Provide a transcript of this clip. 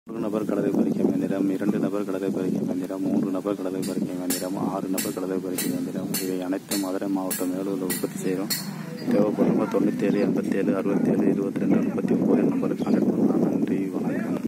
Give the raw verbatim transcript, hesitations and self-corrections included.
ஒரு நபர் கடலை பறிக்கும் இயந்திரம், இரண்டு நபர் கடலை பறிக்கும் இயந்திரம், மூன்று நபர் கடலை பறிக்கும் இயந்திரம், ஆறு நபர் கடலை பறிக்கும் இயந்திரம். இவை அனைத்தும் மதுரை மாவட்டம் மேலூரில் உற்பத்தி செய்கிறோம். தேவைப்படுறவங்க தொண்ணூற்றி ஏழு எண்பத்தி ஏழு அறுபத்தி ஏழு இருபத்தி ரெண்டு முப்பத்தி ஒன்பது நம்பருக்கு கான்டாக்ட் பண்ணலாம். நன்றி, வணக்கம்.